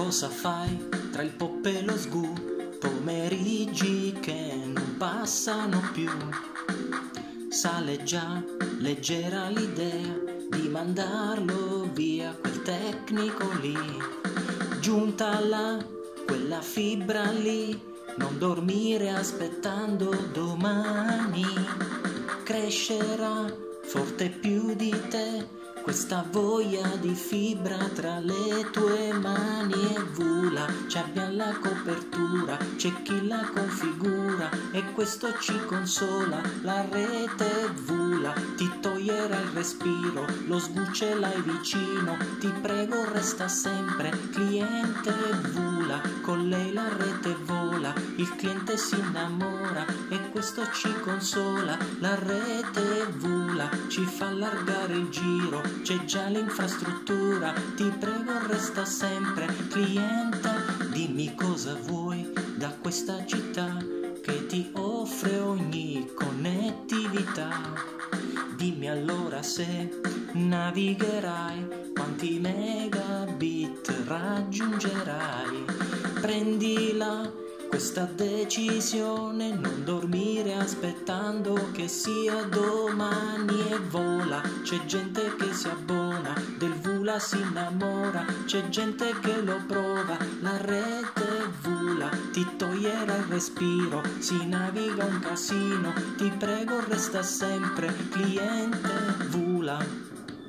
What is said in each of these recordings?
cosa fai tra il pop e lo sgu? Pomeriggi che non passano più. Sale già leggera l'idea di mandarlo via quel tecnico lì. Giunta là, quella fibra lì, non dormire aspettando domani. Crescerà forte più di te questa voglia di fibra tra le tue mani e vula. Ci abbiamo la copertura, c'è chi la configura e questo ci consola. La rete vula, ti toglierà il respiro, lo sgu ce l'hai vicino. Ti prego resta sempre, cliente vula, con lei la rete vola, il cliente si innamora e questo ci consola. La rete vula, ci fa allargare il giro, c'è già l'infrastruttura, ti prego resta sempre, cliente, dimmi cosa vuoi da questa città che ti offre ogni connettività. Dimmi allora se navigherai, quanti megabit raggiungerai. Prendila questa decisione, non dormire aspettando che sia domani e vola. C'è gente che si abbona, del vula si innamora, c'è gente che lo prova. La rete vula, ti toglierà il respiro, si naviga un casino, ti prego resta sempre, cliente vula.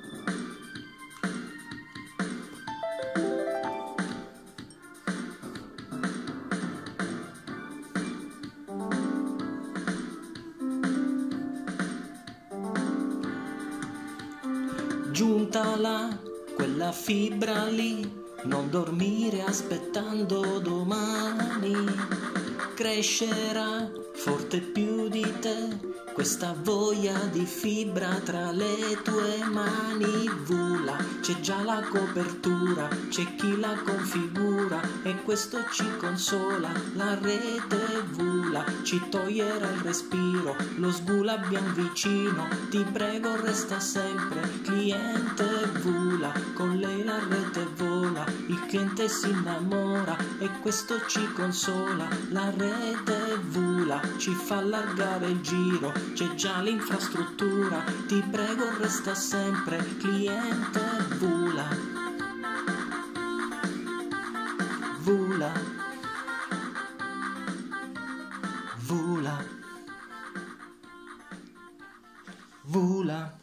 Giunta là, quella fibra lì, non dormire aspettando domani. Crescerà forte più di te questa voglia di fibra tra le tue mani. Vula, c'è già la copertura, c'è chi la configura e questo ci consola. La rete vula, ci toglierà il respiro, lo sgu l'abbiamo vicino, ti prego resta sempre, cliente vula, con lei la rete vola, il cliente si innamora e questo ci consola. La rete vula, ci fa allargare il giro, c'è già l'infrastruttura, ti prego resta sempre, cliente vula. Vula. Vula. Vula.